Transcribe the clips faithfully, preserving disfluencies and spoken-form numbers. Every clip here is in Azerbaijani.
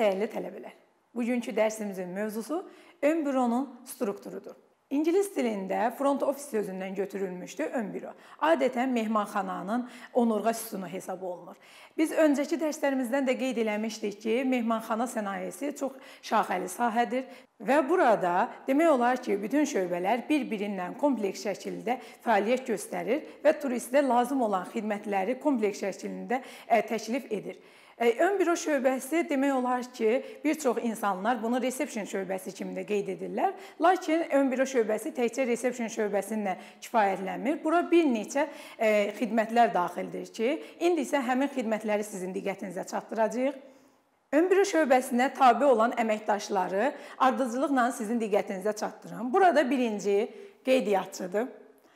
dəyərli tələbələr, bugünkü dərsimizin mövzusu ön büronun strukturudur. İngilis dilində front office sözündən götürülmüşdür ön büro. Adətən mehmanxananın onurğa sütunu hesab olunur. Biz öncəki dərslərimizdən də qeyd eləmişdik ki, mehmanxana sənayesi çox şaxəli sahədir və burada demək olar ki, bütün şöbələr bir-birindən kompleks şəkildə fəaliyyət göstərir və turistə lazım olan xidmətləri kompleks şəklində təklif edir. Ön büro şöbəsi demək olar ki, bir çox insanlar bunu resepsiyon şöbəsi kimi də qeyd edirlər. Lakin ön büro şöbəsi təkcə resepsiyon şöbəsindən kifayətlənmir. Bura bir neçə e, xidmətlər daxildir ki, indi isə həmin xidmətləri sizin diqqətinizə çatdıracağıq. Ön büro şöbəsinə tabe olan əməkdaşları ardıcılıqla sizin diqqətinizə çatdırın. Burada birinci qeydiyyatçıdır,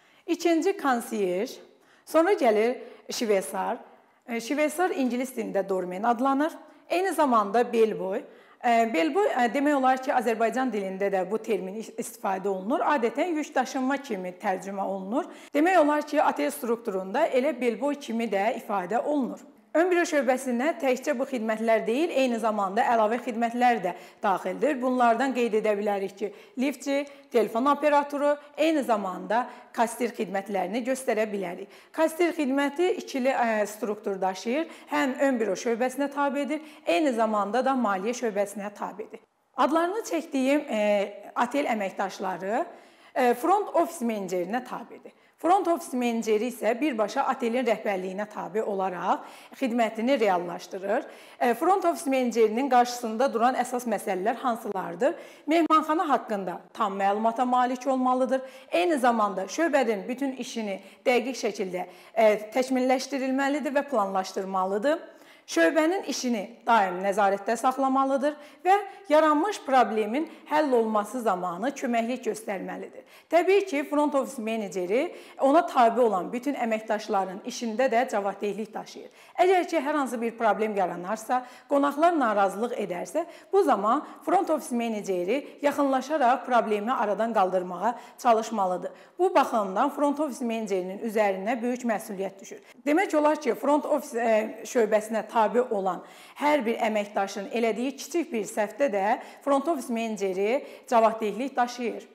ikinci konsiyerj, sonra gəlir şvesar. Şvesar ingilis dilində dormen adlanır. Eyni zamanda belboy. Belboy demək olar ki, Azərbaycan dilində də bu termin istifadə olunur. Adətən yük daşınma kimi tərcümə olunur. Demək olar ki, otel strukturunda elə belboy kimi də ifadə olunur. Ön büro şöbəsinə təkcə bu xidmətlər deyil, eyni zamanda əlavə xidmətlər də daxildir. Bunlardan qeyd edə bilərik ki, liftçi, telefon operatoru, eyni zamanda kastir xidmətlərini göstərə bilərik. Kastir xidməti ikili struktur daşıyır, həm ön büro şöbəsinə tabedir, eyni zamanda da maliyyə şöbəsinə tabedir. Adlarını çəkdiyim otel əməkdaşları front office menecerinə tabedir. Front office meneceri isə birbaşa otelin rəhbərliyinə tabe olaraq xidmətini reallaşdırır. Front office menecerinin qarşısında duran əsas məsələlər hansılardır? Mehmanxana haqqında tam məlumata malik olmalıdır. Eyni zamanda şöbənin bütün işini dəqiq şəkildə təkmilləşdirilməlidir və planlaşdırmalıdır. Şöbənin işini daim nəzarətdə saxlamalıdır və yaranmış problemin həll olması zamanı köməklik göstərməlidir. Təbii ki, front office meneceri ona tabe olan bütün əməkdaşların işində də cavabdehlik daşıyır. Əgər ki, hər hansı bir problem yaranarsa, qonaqlar narazılıq edərsə, bu zaman front office meneceri yaxınlaşaraq problemi aradan qaldırmağa çalışmalıdır. Bu baxımdan front office menecerinin üzərinə böyük məsuliyyət düşür. Demək olar ki, front office şöbəsinə tabe olan hər bir əməkdaşın elədiyi kiçik bir səhvdə də front office meneceri cavabdehlik daşıyır.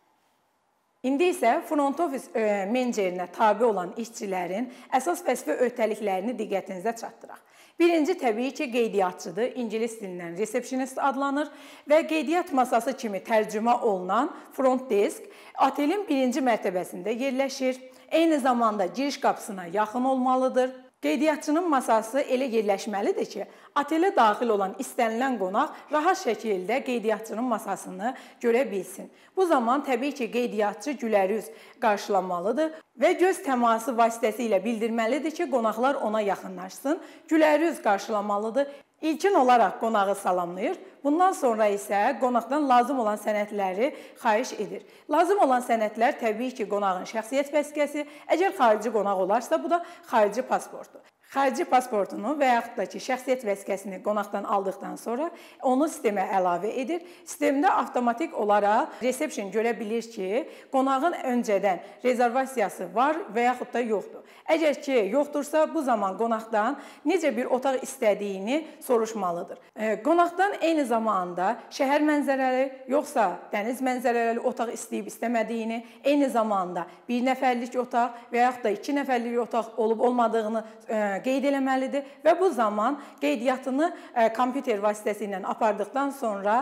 İndi isə front office menecerinə tabe olan işçilərin əsas vəzifə öhdəliklərini diqqətinizə çatdıraq. Birinci təbii ki, qeydiyyatçıdır, ingilis dilindən resepsionist adlanır və qeydiyyat masası kimi tərcümə olunan front desk otelin birinci mərtəbəsində yerləşir. Eyni zamanda giriş qapısına yaxın olmalıdır. Qeydiyyatçının masası elə yerləşməlidir ki, otelə daxil olan istənilən qonaq rahat şəkildə qeydiyyatçının masasını görə bilsin. Bu zaman təbii ki, qeydiyyatçı gülərüz qarşılamalıdır və göz təması vasitəsilə bildirməlidir ki, qonaqlar ona yaxınlaşsın, gülərüz qarşılamalıdır. İlkin olaraq qonağı salamlayır, bundan sonra isə qonaqdan lazım olan sənədləri xahiş edir. Lazım olan sənədlər təbii ki, qonağın şəxsiyyət vəsiqəsi, əgər xarici qonaq olarsa, bu da xarici pasportdur. Xarici pasportunu və yaxud da ki, şəxsiyyət vəsiqəsini qonaqdan aldıqdan sonra onu sistemə əlavə edir. Sistemdə avtomatik olaraq resepsiyon görə bilir ki, qonağın öncədən rezervasiyası var və yaxud da yoxdur. Əgər ki, yoxdursa, bu zaman qonaqdan necə bir otaq istədiyini soruşmalıdır. Qonaqdan eyni zamanda şəhər mənzərəli, yoxsa dəniz mənzərəli otaq istəyib istəmədiyini, eyni zamanda bir nəfərlik otaq və yaxud da iki nəfərlik otaq olub olmadığını qeyd eləməlidir və bu zaman qeydiyyatını kompüter vasitəsilə apardıqdan sonra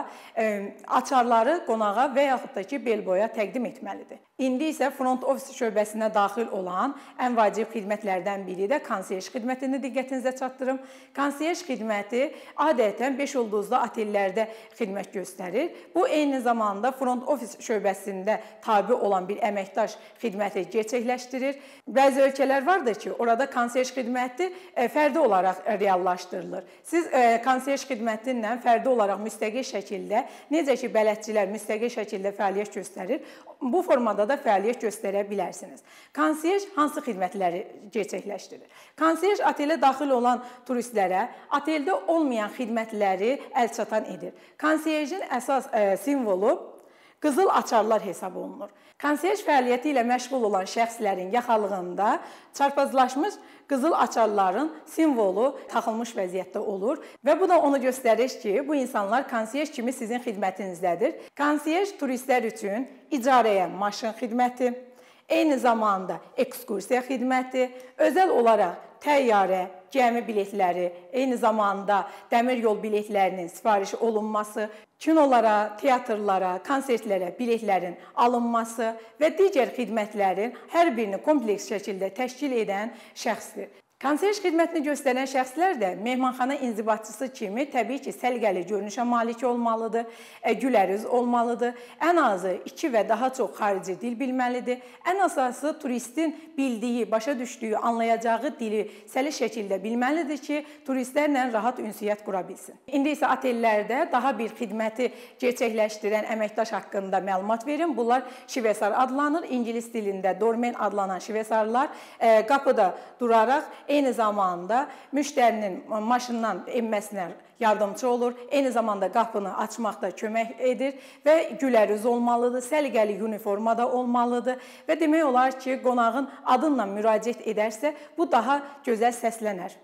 açarları qonağa və yaxud da ki, belboya təqdim etməlidir. İndi isə front office şöbəsinə daxil olan ən vacib xidmətlərdən biri də konsiyerj xidmətini diqqətinizə çatdırım. Konsiyerj xidməti adətən beş ulduzlu otellərdə xidmət göstərir. Bu, eyni zamanda front office şöbəsində tabe olan bir əməkdaş xidməti gerçəkləşdirir. Bəzi ölkələr vardır ki, orada konsiyerj xidməti fərdi olaraq reallaşdırılır. Siz konsiyerj xidməti ilə fərdi olaraq müstəqil şəkildə, necə ki, bələdçilər müstəqil şəkildə fəaliyyət göstərir, bu formada da fəaliyyət göstərə bilərsiniz. Konsiyerj hansı xidmətləri gerçəkləşdirir? Konsiyerj otelə daxil olan turistlərə oteldə olmayan xidmətləri əlçatan edir. Konsiyerjin əsas simvolu qızıl açarlar hesab olunur. Konsiyerj fəaliyyəti ilə məşğul olan şəxslərin yaxalığında çarpazlaşmış qızıl açarların simvolu taxılmış vəziyyətdə olur və bu da onu göstərir ki, bu insanlar konsiyerj kimi sizin xidmətinizdədir. Konsiyerj turistlər üçün icarəyə maşın xidməti, eyni zamanda ekskursiya xidməti, özəl olaraq təyyarə, gəmi biletləri, eyni zamanda dəmir yol biletlərinin sifariş olunması, kinolara, teatrlara, konsertlərə biletlərin alınması və digər xidmətlərin hər birini kompleks şəkildə təşkil edən şəxsdir. Konsiyerj xidmətini göstərən şəxslər də mehmanxana inzibatçısı kimi təbii ki, səliqəli görünüşə malik olmalıdır, gülərüz olmalıdır, ən azı iki və daha çox xarici dil bilməlidir, ən əsası turistin bildiyi, başa düşdüyü, anlayacağı dili səlis şəkildə bilməlidir ki, turistlərlə rahat ünsiyyət qura bilsin. İndi isə otellərdə daha bir xidməti gerçəkləşdirən əməkdaş haqqında məlumat verin. Bunlar şivesar adlanır, ingilis dilində dormen adlanan şivesarlar qapıda duraraq eyni zamanda müştərinin maşından enməsinə yardımcı olur, eyni zamanda qapını açmaqda kömək edir və gülərüz olmalıdır, səliqəli uniformada olmalıdır və demək olar ki, qonağın adınla müraciət edərsə, bu daha gözəl səslənər.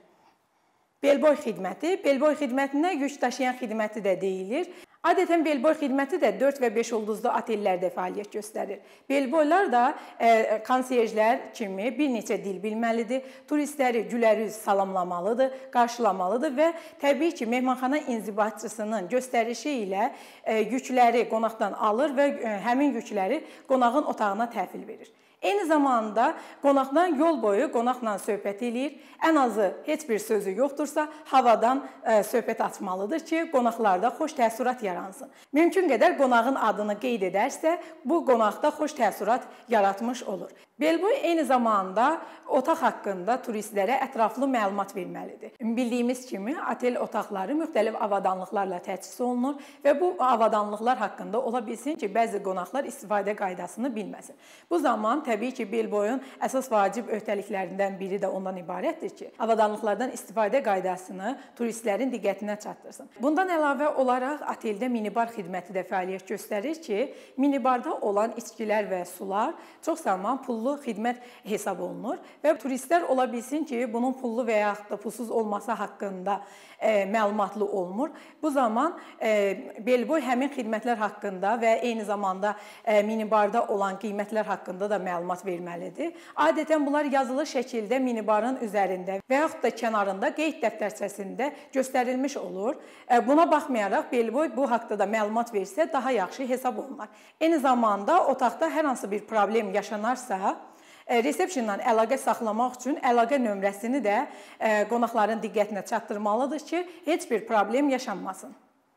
Belboy xidməti, belboy xidmətinə yük daşıyan xidməti də deyilir. Adətən belboy xidməti də dörd və beş ulduzlu otellərdə fəaliyyət göstərir. Belboylar da e, konsiyerjlər kimi bir neçə dil bilməlidir, turistləri gülərüz salamlamalıdır, qarşılamalıdır və təbii ki, mehmanxana inzibatçısının göstərişi ilə e, yükləri qonaqdan alır və e, həmin yükləri qonağın otağına təhvil verir. Eyni zamanda qonaqdan yol boyu qonaqla söhbət eləyir. Ən azı heç bir sözü yoxdursa, havadan ə, söhbət açmalıdır ki, qonaqlarda xoş təəssürat yaransın. Mümkün qədər qonağın adını qeyd edərsə, bu qonaqda xoş təəssürat yaratmış olur. Belboy eyni zamanda otaq haqqında turistlərə ətraflı məlumat verməlidir. Bildiyimiz kimi, otel otaqları müxtəlif avadanlıqlarla təchiz olunur və bu avadanlıqlar haqqında ola bilsin ki, bəzi qonaqlar istifadə qaydasını bilməsin. Bu zaman təbii ki, belboyun əsas vacib öhdəliklərindən biri də ondan ibarətdir ki, avadanlıqlardan istifadə qaydasını turistlərin diqqətinə çatdırsın. Bundan əlavə olaraq oteldə minibar xidməti də fəaliyyət göstərir ki, minibarda olan içkilər və sular çox zaman pullu xidmət hesab olunur və turistlər ola bilsin ki, bunun pullu və yaxud da pulsuz olması haqqında e, məlumatlı olmur. Bu zaman e, belboy həmin xidmətlər haqqında və eyni zamanda e, minibarda olan qiymətlər haqqında da məlumat verməlidir. Adətən bunlar yazılı şəkildə minibarın üzərində və yaxud da kənarında qeyd dəftərçəsində göstərilmiş olur. E, buna baxmayaraq belboy bu haqqda da məlumat versə daha yaxşı hesab olunur. Eyni zamanda otaqda hər hansı bir problem yaşanarsa, resepsiyonla əlaqə saxlamaq üçün əlaqə nömrəsini də qonaqların diqqətinə çatdırmalıdır ki, heç bir problem yaşanmasın.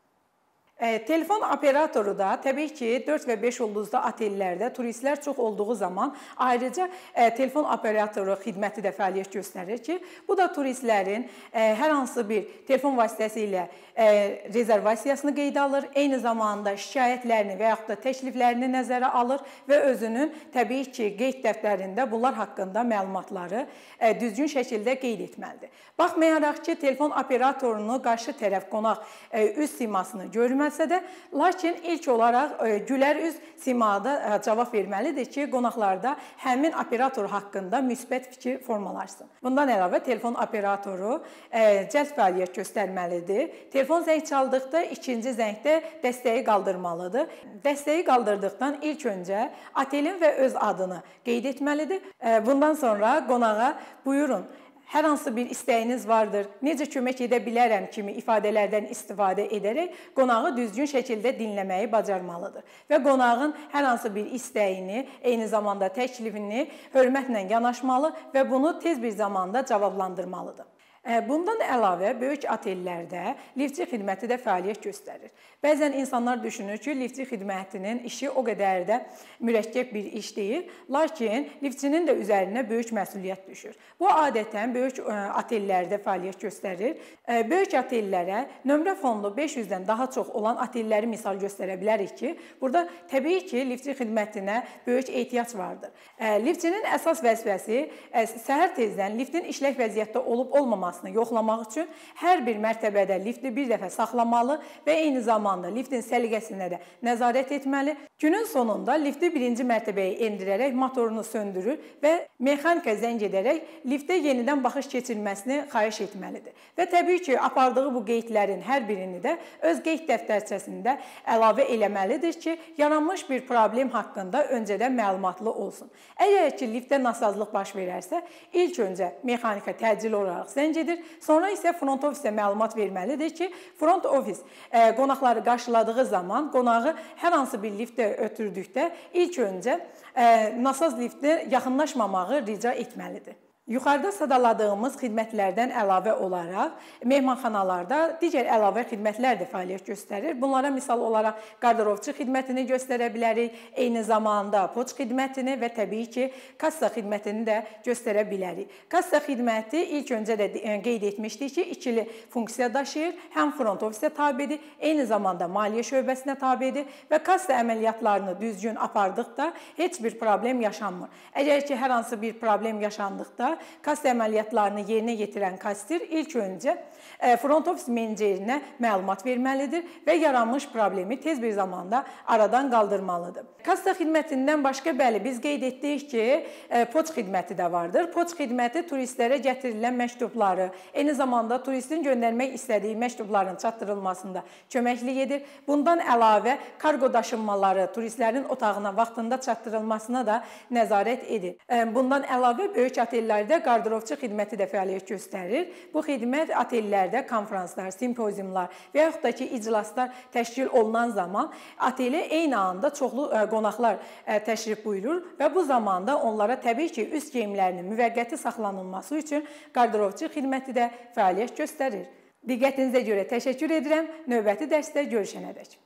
Telefon operatoru da təbii ki, dörd və beş ulduzlu otellərdə turistlər çox olduğu zaman ayrıca telefon operatoru xidməti də fəaliyyət göstərir ki, bu da turistlərin hər hansı bir telefon vasitəsilə rezervasiyasını qeydə alır, eyni zamanda şikayətlərini və yaxud da təkliflərini nəzərə alır və özünün təbii ki, qeyd dəftərində bunlar haqqında məlumatları düzgün şəkildə qeyd etməlidir. Baxmayaraq ki, telefon operatorunu qarşı tərəf qonaq üz simasını görməlidir, də, lakin ilk olaraq gülər üz simada cavab verməlidir ki, qonaqlarda həmin operator haqqında müsbət fikir formalarsın. Bundan əlavə telefon operatoru cəld fəaliyyət göstərməlidir. Telefon zəng çaldıqda ikinci zəngdə dəstəyi qaldırmalıdır. Dəstəyi qaldırdıqdan ilk öncə otelin və öz adını qeyd etməlidir. Bundan sonra qonağa buyurun, hər hansı bir istəyiniz vardır, necə kömək edə bilərəm kimi ifadələrdən istifadə edərək qonağı düzgün şəkildə dinləməyi bacarmalıdır. Və qonağın hər hansı bir istəyini, eyni zamanda təklifini hörmətlə yanaşmalı və bunu tez bir zamanda cavablandırmalıdır. Bundan əlavə, böyük otellərdə liftçi xidməti də fəaliyyət göstərir. Bəzən insanlar düşünür ki, liftçi xidmətinin işi o qədər də mürəkkəb bir iş deyil, lakin liftçinin də üzərinə böyük məsuliyyət düşür. Bu, adətən böyük otellərdə fəaliyyət göstərir. Böyük otellərə nömrə fondu beş yüzdən daha çox olan otelləri misal göstərə bilərik ki, burada təbii ki, liftçi xidmətinə böyük ehtiyac vardır. Liftçinin əsas vəzifəsi səhər tezdən liftin işlək vəziyyətdə olub-olmaması olmasını yoxlamaq üçün hər bir mərtəbədə lifti bir dəfə saxlamalı və eyni zamanda liftin səliqəsinə də nəzarət etməli. Günün sonunda lifti birinci mərtəbəyə endirərək motorunu söndürür və mexanika zəng edərək liftə yenidən baxış keçirilməsini xahiş etməlidir. Və təbii ki, apardığı bu qeydlərin hər birini də öz qeyd dəftərçəsində əlavə eləməlidir ki, yaranmış bir problem haqqında öncədən məlumatlı olsun. Əgər ki, liftdə nasazlıq baş verərsə, ilk öncə mexanika təcili olaraq zəng edir, sonra isə front ofisə məlumat verməlidir ki, front ofis e, qonaqları qarşıladığı zaman qonağı hər hansı bir liftdə ötürdükdə ilk öncə e, nasaz liftə yaxınlaşmamağı rica etməlidir. Yuxarıda sadaladığımız xidmətlərdən əlavə olaraq mehmanxanalarda digər əlavə xidmətlər də fəaliyyət göstərir. Bunlara misal olaraq qardırovçu xidmətini göstərə bilərik, eyni zamanda poçt xidmətini və təbii ki, kassa xidmətini də göstərə bilərik. Kassa xidməti ilk öncə də qeyd etmişdik ki, ikili funksiya daşıyır, həm front ofisə tabedir, eyni zamanda maliyyə şöbəsinə tabedir və kassa əməliyyatlarını düzgün apardıqda heç bir problem yaşanmır. Əgər ki, hər hansı bir problem yaşandıqda kassa əməliyyatlarını yerinə yetirən kassir ilk öncə front ofis menecerinə məlumat verməlidir və yaranmış problemi tez bir zamanda aradan qaldırmalıdır. Kassa xidmətindən başqa bəli, biz qeyd etdik ki, poçt xidməti də vardır. Poçt xidməti turistlərə gətirilən məktubları, eyni zamanda turistin göndərmək istədiyi məktubların çatdırılmasında köməklik edir. Bundan əlavə kargo daşınmaları turistlərin otağına vaxtında çatdırılmasına da nəzarət edir. Bundan əlavə böyük otellərdə qardırovçu xidməti də fəaliyyət göstərir. Bu xidmət otellərdə konfranslar, simpoziumlar və yaxud da ki, iclaslar təşkil olunan zaman otelə eyni anda çoxlu qonaqlar təşrif buyurur və bu zamanda onlara təbii ki, üst geyimlərinin müvəqqəti saxlanılması üçün qardırovçu xidməti də fəaliyyət göstərir. Diqqətinizə görə təşəkkür edirəm. Növbəti dərsdə görüşənədək.